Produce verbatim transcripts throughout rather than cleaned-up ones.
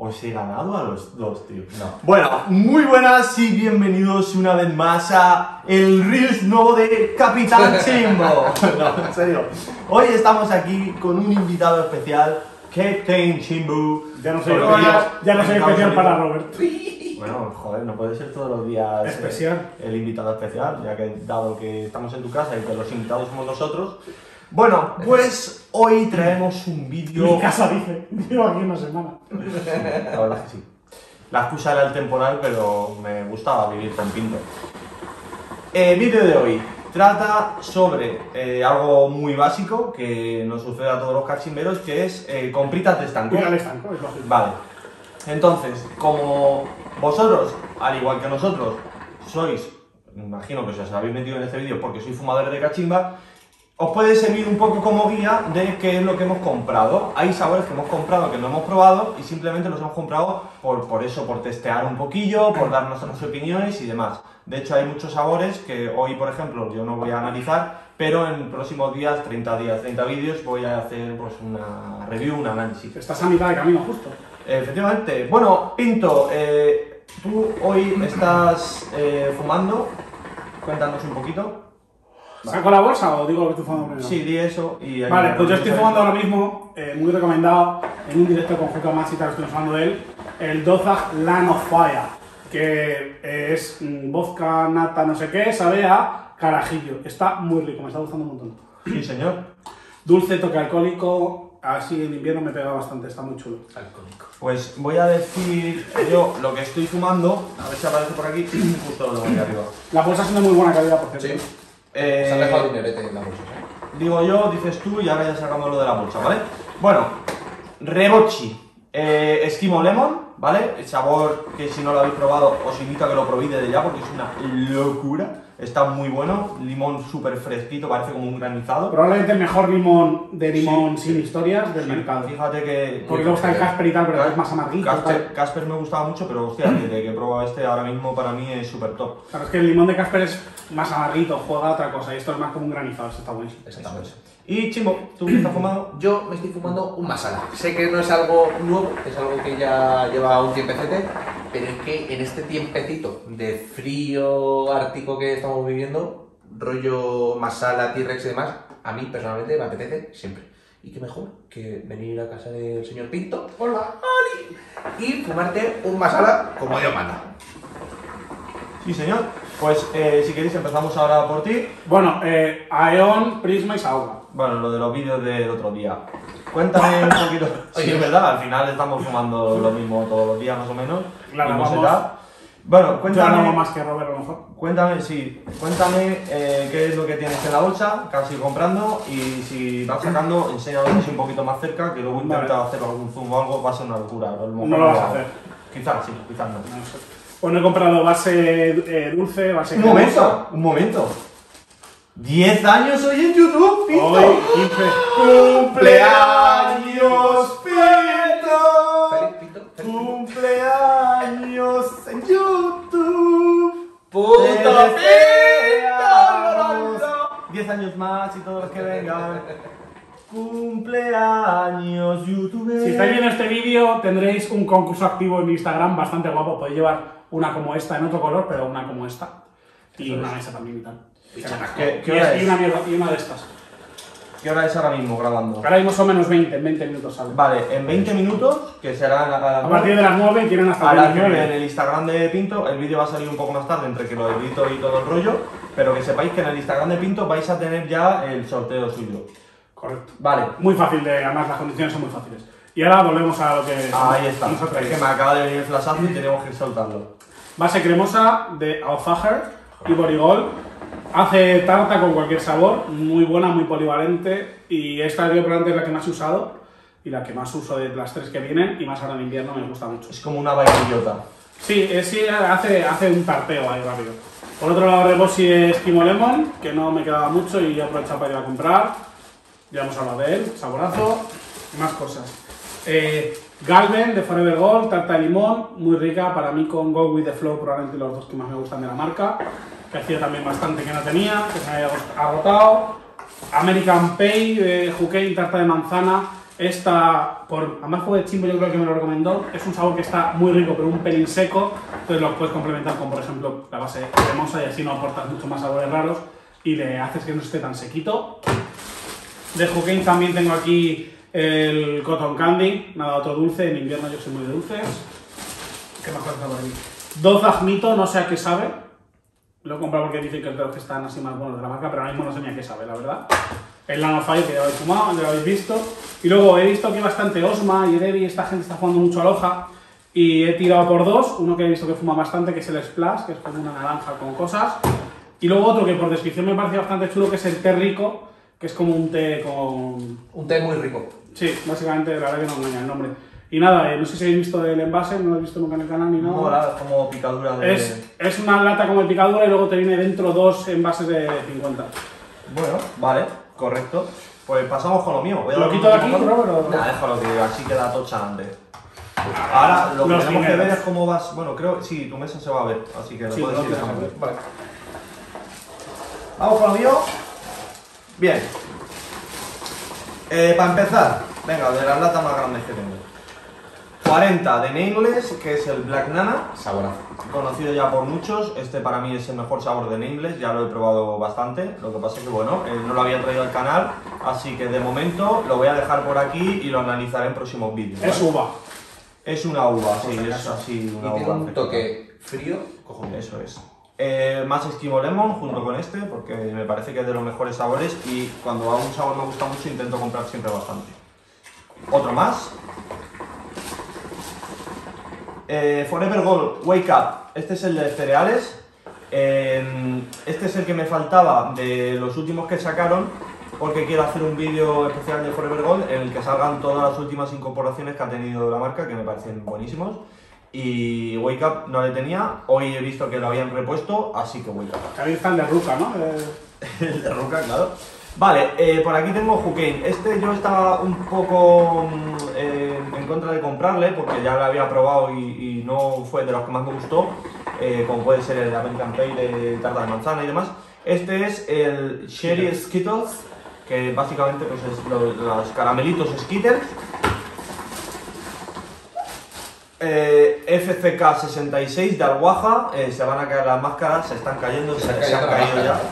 Os he ganado a los dos, tío. No. Bueno, muy buenas y bienvenidos una vez más a el Reels nuevo de Capitán Chimbo. No, en serio. Hoy estamos aquí con un invitado especial, Captain Chimbo. Ya no soy especial, ya no soy especial para Robert. Bueno, joder, no puede ser todos los días especial. Eh, el invitado especial, ya que dado que estamos en tu casa y que los invitados somos nosotros. Bueno, pues hoy traemos un vídeo... Mi casa dice, llevo aquí una semana. La verdad es que sí. La excusa era el temporal, pero me gustaba vivir con Pinto. El vídeo de hoy trata sobre eh, algo muy básico que nos sucede a todos los cachimberos, que es eh, compritas de estanco. Ir al estanco, es lógico. Vale. Entonces, como vosotros, al igual que nosotros, sois, me imagino que os habéis metido en este vídeo porque sois fumadores de cachimba, os puede servir un poco como guía de qué es lo que hemos comprado. Hay sabores que hemos comprado que no hemos probado y simplemente los hemos comprado por, por eso, por testear un poquillo, por darnos nuestras opiniones y demás. De hecho, hay muchos sabores que hoy, por ejemplo, yo no voy a analizar, pero en próximos días, treinta días, treinta vídeos, voy a hacer pues, una review, un análisis. Estás a mitad de camino, justo. Efectivamente. Bueno, Pinto, eh, tú hoy estás eh, fumando. Cuéntanos un poquito. ¿Saco la bolsa o digo lo que estoy fumando primero? Sí, di eso y... Vale, pues yo estoy fumando ahora mismo, eh, muy recomendado, en un directo con J. Max y tal, estoy hablando de él, el Dozag Land of Fire, que eh, es mm, vodka, nata, no sé qué, sabe a carajillo. Está muy rico, me está gustando un montón. Sí, señor. Dulce, toque alcohólico, así en invierno me pega bastante, está muy chulo. Alcohólico. Pues voy a decir yo lo que estoy fumando, a ver si aparece por aquí, justo lo voy arriba. La bolsa es de muy buena calidad, por cierto. Sí. Eh, Se han dejado dinerete en la bolsa, ¿eh? Digo yo, dices tú y ahora ya sacamos lo de la bolsa, ¿vale? Bueno, Rebochi, eh, Esquimo Lemon, ¿vale? El sabor que si no lo habéis probado os invito a que lo probéis desde ya porque es una locura. Está muy bueno, limón súper fresquito, parece como un granizado. Probablemente el mejor limón de limón Sí, sin historias del Sí, mercado. Fíjate que... Porque luego está el Casper y tal, pero es más amarguito. Casper, tal. Casper me gustaba mucho, pero hostia, desde que he probado este ahora mismo para mí es súper top. Claro, es que el limón de Casper es más amarguito, juega a otra cosa, y esto es más como un granizado, esto está buenísimo. Exactamente. Y Chimbo, ¿tú qué estás fumando? Yo me estoy fumando un masala. Sé que no es algo nuevo, es algo que ya lleva un tiempecete, pero es que en este tiempecito de frío ártico que estamos viviendo, rollo masala, T-Rex y demás, a mí personalmente me apetece siempre. Y qué mejor que venir a casa del señor Pinto, hola, Ali, y fumarte un masala como Dios manda. Sí, señor. Pues eh, si queréis empezamos ahora por ti. Bueno, eh, Aeon, Prisma y Sauga. Bueno, lo de los vídeos del otro día. Cuéntame un poquito. Sí, es verdad, al final estamos fumando lo mismo todos los días más o menos. Claro, mismo vamos. setup. Bueno, Yo cuéntame. no más que Robert a lo mejor. Cuéntame, sí, cuéntame eh, qué es lo que tienes en la bolsa, que has ido comprando y si vas sacando, enséñanos así un poquito más cerca, que luego intenta Vale. hacer algún zoom o algo, va a ser una locura. a lo mejor No lo vas a hago. hacer. Quizás sí, quizás no. No sé. Bueno, he comprado base eh, dulce, base Un cremosa. momento, un momento. diez años hoy en YouTube, Pinto. Hoy, quince. ¡Cumpleaños, Pinto! Feliz Pinto, feliz Pinto. ¡Cumpleaños en YouTube! ¡Puto ¡Te Pinto! deseamos diez años más y todos los que vengan. Cumpleaños, YouTube. Si estáis viendo este vídeo, tendréis un concurso activo en Instagram bastante guapo. Podéis llevar una como esta en otro color, pero una como esta. Y Eso una es. mesa también y tal. ¿Qué, qué Y, hora es- y es? una mierda, y una de estas. ¿Qué hora es ahora mismo grabando? Ahora mismo son menos veinte, en veinte minutos sale. Vale, en veinte minutos, que serán a, A partir de las nueve y tienen hasta a las las nueve en nueve. el Instagram de Pinto. El vídeo va a salir un poco más tarde, entre que lo edito y todo el rollo. Pero que sepáis que en el Instagram de Pinto vais a tener ya el sorteo suyo. Correcto. Vale, Muy fácil de, además las condiciones son muy fáciles. Y ahora volvemos a lo que ahí está. nos ha Es traído. que me acaba de venir el flashazo y tenemos que ir soltarlo. Base cremosa de Alfajer y Borigol. Hace tarta con cualquier sabor, muy buena, muy polivalente. Y esta yo probablemente es la que más he usado y la que más uso de las tres que vienen. Y más ahora en invierno me gusta mucho. Es como una vainillota. Sí, es, sí hace, hace un tarteo ahí rápido. Por otro lado, Rebosi Esquimo Lemon, que no me quedaba mucho y he aprovechado para ir a comprar. Ya hemos hablado de él, saborazo, más cosas. Eh, Galven de Forever Gold, tarta de limón, muy rica, para mí con Go With The Flow, probablemente los dos que más me gustan de la marca, que hacía también bastante que no tenía, que se me había agotado. American Pay de Juquein, tarta de manzana, Esta, por, además fue de Chimbo, yo creo que me lo recomendó. Es un sabor que está muy rico, pero un pelín seco. Entonces lo puedes complementar con, por ejemplo, la base cremosa y así no aportas mucho más sabores raros y le haces que no esté tan sequito. De Huqin también tengo aquí el Cotton Candy, nada otro dulce. En invierno yo soy muy de dulces. ¿Qué más cosas por aquí? Dozag Mito, no sé a qué sabe. Lo he comprado porque dicen que es de los que están así más buenos de la marca, pero ahora mismo no sé ni a qué sabe, la verdad. El Nano Fire, que ya lo habéis fumado, ya lo habéis visto. Y luego he visto que bastante Osma y Debbie, esta gente está jugando mucho al hoja. Y he tirado por dos, uno que he visto que fuma bastante, que es el Splash, que es como una naranja con cosas. Y luego otro que por descripción me parece bastante chulo, que es el té rico, que es como un té con... Un té muy rico. Sí, básicamente, la verdad que no engaña el nombre. Y nada, eh, no sé si habéis visto el envase, no lo he visto nunca en el canal ni nada. No, nada, es como picadura de... Es, es una lata como de picadura y luego te viene dentro dos envases de cincuenta. Bueno, vale. Correcto. Pues pasamos con lo mío. Voy a ¿Lo dar quito un de aquí, poco- Robert, o- Nah, déjalo que así queda tocha antes. Ahora lo que Los tenemos que dineros. ver es cómo vas. Bueno, creo que sí, tu mesa se va a ver, así que lo Sí, puedes lo ir tienes que dejando. ver. Vale. Vamos con lo mío. Bien. Eh, para empezar, venga, de las latas más grandes que tengo. cuarenta de Nameless, que es el Black Nana. Saborazo. Conocido ya por muchos, este para mí es el mejor sabor de Nameless, ya lo he probado bastante, lo que pasa es que bueno, eh, no lo había traído al canal, así que de momento lo voy a dejar por aquí y lo analizaré en próximos vídeos. Es ¿vale? uva. Es una uva, sí, Por si es acaso. así Y una tiene uva. un fresca. toque frío, cojones. Eso es. Eh, más Eskimo Lemon junto con este, porque me parece que es de los mejores sabores y cuando a un sabor me gusta mucho intento comprar siempre bastante. Otro más. Eh, Forever Gold Wake Up, este es el de cereales. Eh, este es el que me faltaba de los últimos que sacaron, porque quiero hacer un vídeo especial de Forever Gold en el que salgan todas las últimas incorporaciones que ha tenido la marca, que me parecen buenísimos. Y Wake Up no le tenía, hoy he visto que lo habían repuesto, así que Wake Up. También está el de Ruka, ¿no? Eh, El de Roca, claro. Vale, eh, por aquí tengo Huqin. Este yo estaba un poco mm, eh, en contra de comprarle porque ya lo había probado y, y no fue de los que más me gustó, eh, como puede ser el American Pale de tarta de manzana y demás. Este es el Cherry Skittles, que básicamente pues, es lo- los caramelitos Skittles. Eh, F C K sesenta y seis de Alguaja, eh, se van a caer las máscaras, se están cayendo, se, Se han se han caído las caído ya. máscaras.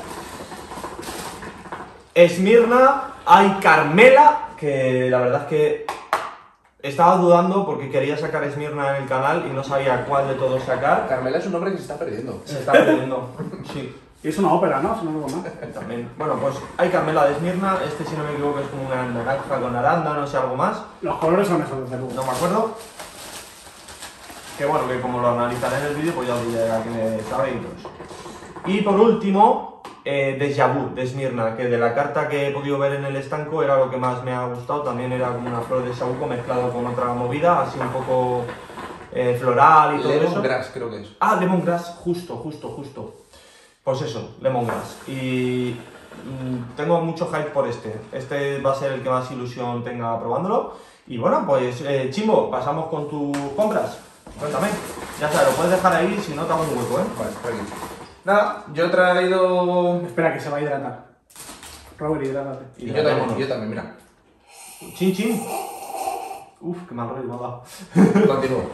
Esmirna, hay Carmela, que la verdad es que estaba dudando porque quería sacar Esmirna en el canal y no sabía cuál de todos sacar. Carmela es un nombre que se está perdiendo. Se está perdiendo. Sí, y es una ópera, ¿no? Si no me equivoco, ¿no? también. Bueno, pues hay Carmela de Esmirna, este si no me equivoco es como una naranja con arándano, no sé, algo más. Los colores son esos, desde luego. No me acuerdo. Que bueno, que como lo analizaré en el vídeo, pues ya os diré a qué me sabe y todo eso. Y por último, eh, Déjà Vu de Esmirna, que de la carta que he podido ver en el estanco era lo que más me ha gustado. También era como una flor de saúco mezclado con otra movida, así un poco eh, floral y todo eso. Lemongrass creo que es. Ah, Lemongrass, justo, justo, justo. Pues eso, Lemongrass. Y mm, tengo mucho hype por este. Este va a ser el que más ilusión tenga probándolo. Y bueno, pues eh, Chimbo, pasamos con tus compras. Cuéntame. Ya sabes, lo puedes dejar ahí si no te hago un hueco, ¿eh? Vale, tranquilo. Nada, yo he traído... Espera, que se va a hidratar. Robert, hidrátate. Y yo también, yo también, mira. Chin, chin. Uf, qué mal rollo me ha dado. Continúo.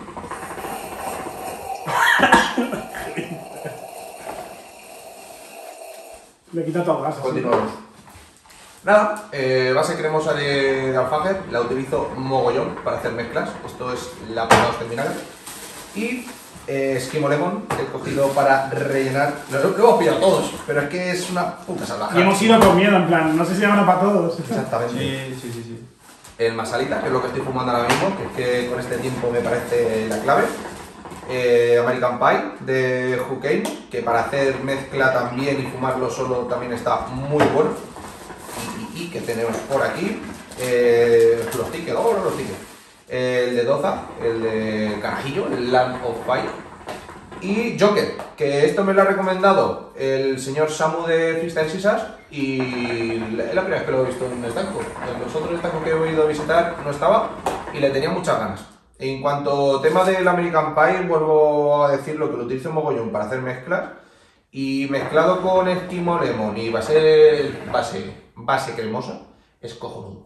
Le quita todo gas. así. Continuamos. Nada, eh, base cremosa de, de alfájer, la utilizo mogollón para hacer mezclas. Esto es la puta hostia en vinagre. Y eh, Eskimo Lemon, que he cogido para rellenar. Lo, lo hemos pillado todos, pero es que es una puta salvaje. Y hemos ido con miedo, en plan, no sé si van para todos. Exactamente. Sí, sí, sí, sí. El masalita, que es lo que estoy fumando ahora mismo, que es que con este tiempo me parece la clave. Eh, American Pie de Huqin, que para hacer mezcla también y fumarlo solo también está muy bueno. Y, y, y que tenemos por aquí eh, los tickets, oh, los tickets. El de Doza, el de Carajillo, el Land of Fire. Y Joker, que esto me lo ha recomendado el señor Samu de Freestyle Sisas y es la primera vez que lo he visto en un estanco. En los otros estancos que he ido a visitar no estaba y le tenía muchas ganas. En cuanto a tema del American Pie, vuelvo a decirlo que lo utilizo en mogollón para hacer mezclas y mezclado con Eskimo Lemon y base, base, base cremosa, es cojonudo.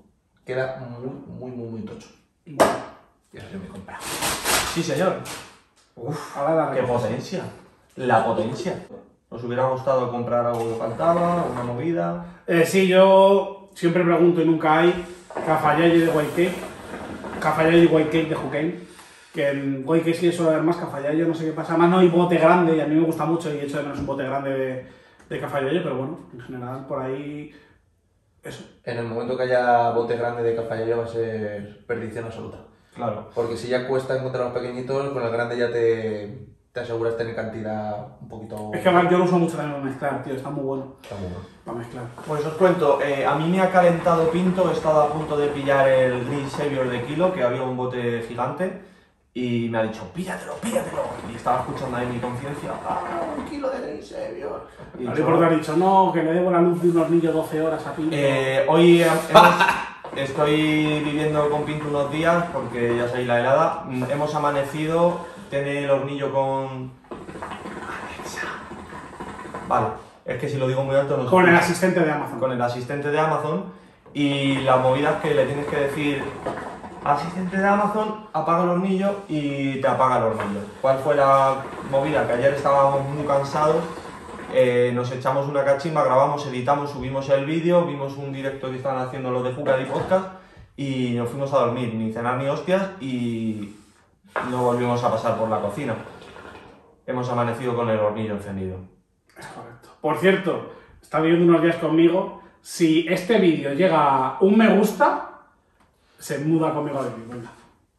queda muy, muy, muy, muy tocho. Bueno, Y eso se me compra. Sí, señor. Uf, ahora la qué recoges. potencia. La potencia. ¿Os hubiera gustado comprar algo que faltaba? ¿Una movida? Eh, sí, yo siempre pregunto y nunca hay Cafayelli de White Cake, Cafayelli White Cake de Juquén, que en White Cake sí suele haber más Cafayelli, no sé qué pasa. Además no hay bote grande y a mí me gusta mucho y echo de menos un bote grande de, de Cafayelli, pero bueno, en general por ahí eso. En el momento que haya bote grande de Cafayello va a ser perdición absoluta. Claro. Porque si ya cuesta encontrar los pequeñitos, con el grande ya te, te aseguras tener cantidad un poquito... Es que además yo lo uso mucho también para mezclar, tío, está muy bueno Está muy bueno. para mezclar. Pues os cuento, eh, a mí me ha calentado Pinto, he estado a punto de pillar el Green Savior de kilo, que había un bote gigante, y me ha dicho, píllatelo, píllatelo. Y estaba escuchando ahí mi conciencia, ¡ah, un kilo de Green Savior! Y Vale, yo- porque ha dicho, no, que le debo la luz de un hornillo doce horas a Pinto. Eh, hoy hemos- estoy viviendo con Pinto unos días porque ya soy la helada. Mm, Hemos amanecido, tiene el hornillo con... Alexa. Vale, es que si lo digo muy alto no se Con el escucha. asistente de Amazon. Con el asistente de Amazon y la movida es que le tienes que decir asistente de Amazon, apaga el hornillo y te apaga el hornillo. ¿Cuál fue la movida? Que ayer estábamos muy cansados. Eh, nos echamos una cachimba, grabamos, editamos, subimos el vídeo, vimos un directo que estaban haciendo los de Jucadi Podcast y nos fuimos a dormir, ni cenar ni hostias y no volvimos a pasar por la cocina. Hemos amanecido con el hornillo encendido. Es correcto. Por cierto, está viviendo unos días conmigo. Si este vídeo llega a un me gusta, se muda conmigo a vivir. Venga.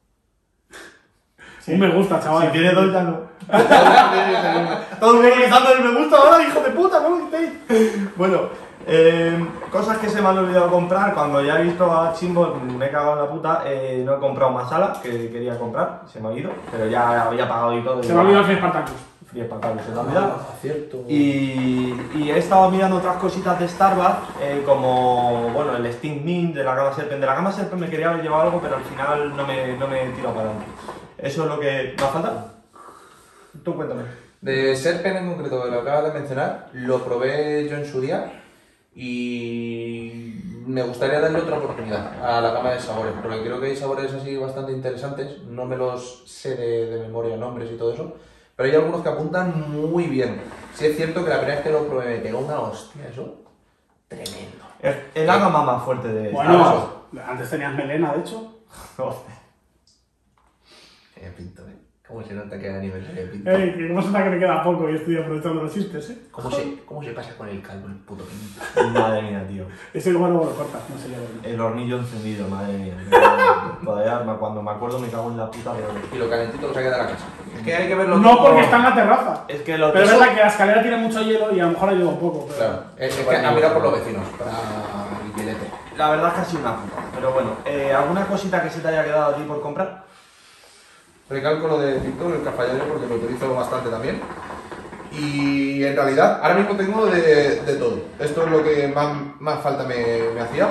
Un me gusta, chaval. Si tiene dos ya no. Todos utilizando el me gusta ahora, hijo de puta, ¿cómo estáis? Bueno, eh, cosas que se me han olvidado comprar. Cuando ya he visto a Chimbo, me he cagado en la puta. Eh, no he comprado más sala que quería comprar, se me ha ido, pero ya había pagado y todo. Se me ha olvidado el Spartacus. Free Spartacus, se me ha olvidado. Ah, cierto. Y, y he estado mirando otras cositas de Starbucks, eh, como bueno, el Sting Mint de la gama Serpent. De la gama Serpent me quería haber llevado algo, pero al final no me, no me he tirado para adelante. Eso es lo que me ha faltado. Tú cuéntame. De Serpent en concreto, que lo acabas de mencionar, lo probé yo en su día y me gustaría darle otra oportunidad a la gama de sabores, porque creo que hay sabores así bastante interesantes, no me los sé de, de memoria, nombres y todo eso, pero hay algunos que apuntan muy bien. Sí es cierto que la primera vez que lo probé me pegó una hostia, eso, tremendo. Es es la gama más fuerte de Bueno, antes tenías melena, de hecho. Eh, pinto, ¿eh? ¿Cómo se nota que a nivel de pinto? Ey, que cómo se nota que le queda poco y estoy aprovechando los chistes, eh. ¿Cómo se, ¿Cómo se pasa con el calvo el puto pinto? Madre mía, tío. Ese igual luego lo cortas, no sé yo. El hornillo encendido, madre mía. Todavía me- cuando me acuerdo me cago en la puta de Y lo calentito que se ha quedado a la casa. Es que hay que verlo No, todo- porque está en la terraza. Es que lo Pero es eso- verdad que la escalera tiene mucho hielo y a lo mejor ayuda un poco. Pero... Claro, es, es que a mirar por los vecinos, para el billete. La verdad es que ha sido una puta. Pero bueno, eh, ¿alguna cosita que se te haya quedado a ti por comprar? Recalco lo de Pinto, el cafayero, porque lo utilizo bastante también. Y en realidad, ahora mismo tengo de, de todo. Esto es lo que más, más falta me, me hacía.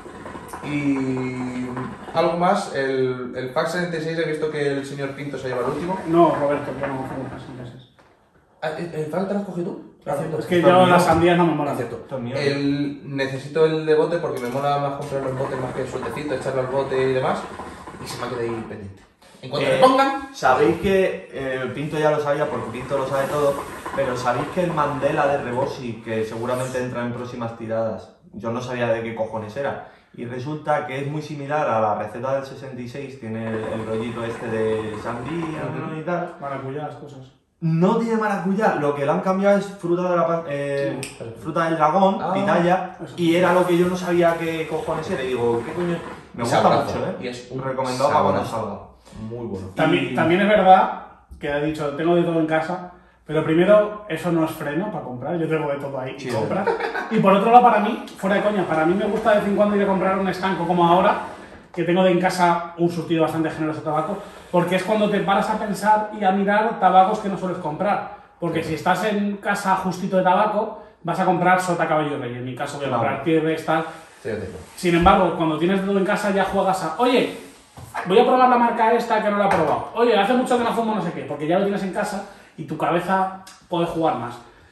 Y algo más, el, el Pack setenta y seis, he visto que el señor Pinto se lleva el último. No, Roberto, yo no fumo casi meses. Ah, ¿El, el Pack te lo has cogido tú? Claro, Cierto. es que Esto yo es mío. las sandías no me molan. Ah, cierto. Esto es mío. El, necesito el de bote porque me mola más comprarlo en bote más que sueltecito, echarlo al bote y demás. Y se me ha quedado ahí pendiente. En cuanto Eh, me pongan, Sabéis que eh, Pinto ya lo sabía porque Pinto lo sabe todo, pero sabéis que el Mandela de Rebosi, que seguramente entra en próximas tiradas, yo no sabía de qué cojones era. Y resulta que es muy similar a la receta del sesenta y seis, tiene el, el rollito este de sandía, ¿no? Y tal. Maracuyá, las cosas. No tiene maracuyá, lo que le han cambiado es fruta, de la, pa- eh, Sí. fruta del dragón, Ah, pitaya, eso. y era lo que yo no sabía qué cojones era. Y digo, ¿qué coño? Me gusta sabrazo, mucho, ¿eh? y es un recomendado para cuando sabrazo. salga. Muy bueno. También, Y- también es verdad que ha dicho, tengo de todo en casa, pero primero, eso no es freno para comprar, yo tengo de todo ahí Sí, y compra. Y por otro lado, para mí, fuera de coña, para mí me gusta de vez en cuando ir a comprar un estanco como ahora, que tengo de en casa un surtido bastante generoso de tabaco, porque es cuando te paras a pensar y a mirar tabacos que no sueles comprar. Porque si estás en casa justito de tabaco, vas a comprar sota, caballo y rey. En mi caso voy a Claro. comprar tierres, tal. Sí, yo tengo. Sin embargo, cuando tienes de todo en casa ya juegas a, oye, voy a probar la marca esta que no la he probado. Oye, hace mucho que no fumo no sé qué, porque ya lo tienes en casa y tu cabeza puede jugar más.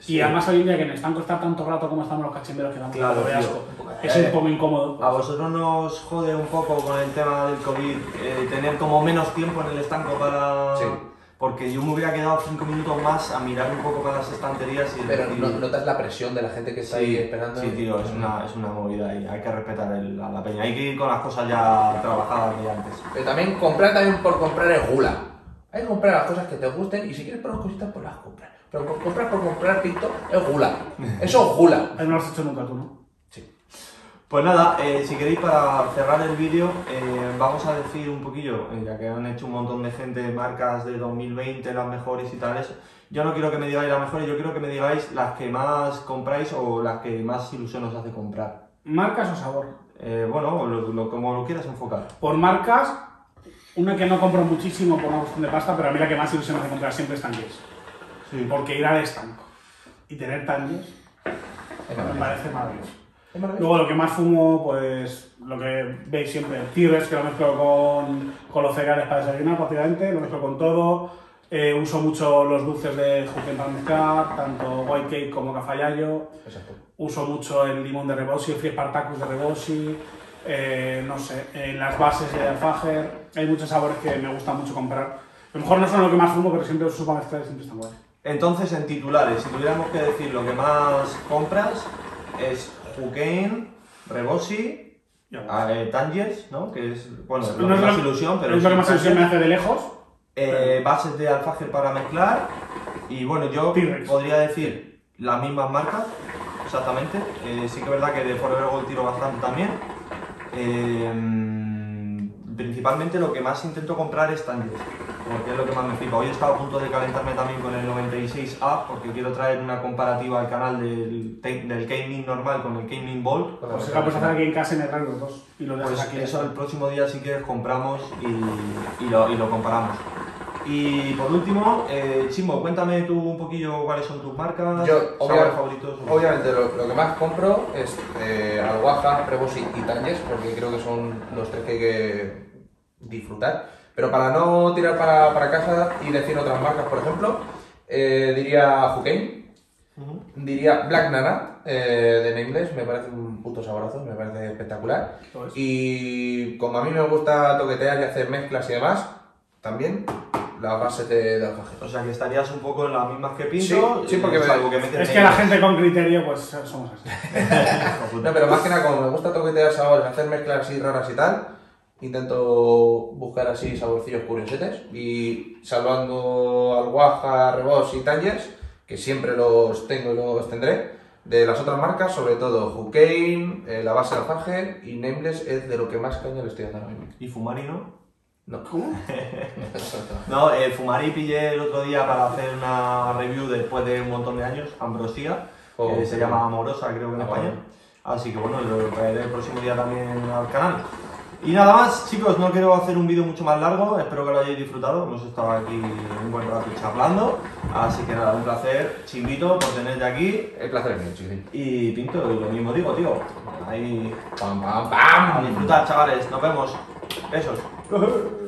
Y además hoy en día que en estanco está tanto rato como estamos los cachimberos que damos Claro, un poco de tío. asco. Es un poco incómodo. A vosotros nos jode un poco con el tema del COVID eh, tener como menos tiempo en el estanco para... Sí. Porque yo me hubiera quedado cinco minutos más a mirar un poco para las estanterías y... Pero y- no- notas la presión de la gente que está ahí Sí, esperando. sí, tío, es una, es una movida y hay que respetar el- a la peña. Hay que ir con las cosas ya trabajadas de antes. Pero también comprar también por comprar es gula. Hay que comprar las cosas que te gusten y si quieres probar cositas, pues las compras. Pero por comprar por comprar pinto es gula. Eso es gula. No lo has hecho nunca tú, ¿no? Sí. Pues nada, eh, si queréis para cerrar el vídeo, eh, vamos a decir un poquillo, eh, ya que han hecho un montón de gente marcas de dos mil veinte, las mejores y tales. Yo no quiero que me digáis las mejores, yo quiero que me digáis las que más compráis o las que más ilusión os hace comprar. ¿Marcas o sabor? Eh, bueno, lo, lo- como lo quieras enfocar. Por marcas, una que no compro muchísimo por una cuestión de pasta, pero a mí la que más ilusión me hace comprar siempre es Tangiers. Sí. Porque ir al estanco y tener Tangiers Es me maravilloso. parece maravilloso. Es maravilloso. Luego lo que más fumo, pues lo que veis siempre, Tigres, que lo mezclo con, con los cereales para desayunar prácticamente, lo mezclo con todo. Eh, uso mucho los dulces de Juken para mezclar, tanto White Cake como Cafayayo. Exacto. Uso mucho el limón de Rebosi, el Free Spartacus de Rebosi. Eh, no sé, en las bases de Alfager. Hay muchos sabores que me gusta mucho comprar. A lo mejor no son lo que más fumo, pero siempre los uso para mezclar y siempre están guay. Entonces, en titulares, si tuviéramos que decir lo que más compras, es Juken, Rebosi, Ya ves. ah, eh, Tangiers, ¿no? Que es, bueno, lo No que es más lo- ilusión, pero es lo que sí, más ilusión me Tangiers. hace de lejos. Eh, bases de alfáger para mezclar y bueno, yo T-Rex. podría decir las mismas marcas exactamente. Eh, sí que es verdad que de Forever Gold tiro bastante también. Eh, principalmente lo que más intento comprar es Tangiers, porque es lo que más me flipa. Hoy he estado a punto de calentarme también con el noventa y seis A porque quiero traer una comparativa al canal del, del K-Min normal con el K-Min Bolt. Con la Pues versión es la puedes hacer original. aquí en casa y me traes los dos. Y lo dejas Pues aquí. eso el próximo día si quieres compramos y, y, lo, y lo comparamos. Y por último, eh, Chimo, cuéntame tú un poquillo cuáles son tus marcas, Yo, sabores obvia- favoritos. Obviamente, lo, lo que más compro es eh, Alguaja, Rebosi y Tangiers, porque creo que son los tres que hay que disfrutar. Pero para no tirar para, para casa y decir otras marcas, por ejemplo, eh, diría Juken, Ujú. diría Black Nana eh, de Nameless, me parece un puto saborazo, me parece espectacular. Lo es. Y como a mí me gusta toquetear y hacer mezclas y demás, también las bases de, de alfajor. O sea que estarías un poco en las mismas que Pinto, Sí, sí, porque eh, me- salvo que metes Es que la medias. gente con criterio, pues somos así. No, pero más que nada, como me gusta toquetear sabores, hacer mezclas así raras y tal, intento buscar así saborcillos curiosetes y salvando Alguaja, Rebos y Tangiers, que siempre los tengo y los tendré, de las otras marcas, sobre todo Juken, eh, la base de alfanje y Nameless es de lo que más caña le estoy dando ahora mismo. ¿Y Fumari no? No. ¿Cómo? No, eh, Fumari pillé el otro día para hacer una review después de un montón de años, Ambrosía, Oh, que se sí. llama Amorosa creo que en Ah, España. bueno. Así que bueno, lo traeré el próximo día también al canal. Y nada más, chicos, no quiero hacer un vídeo mucho más largo, espero que lo hayáis disfrutado, hemos estado aquí un buen rato charlando, así que nada, un placer, Chimbito, por tenerte aquí, El placer es mío, chiquitín. y Pinto, y lo mismo digo, tío, ahí Pam, pam, a pam. disfrutar, chavales, nos vemos, besos.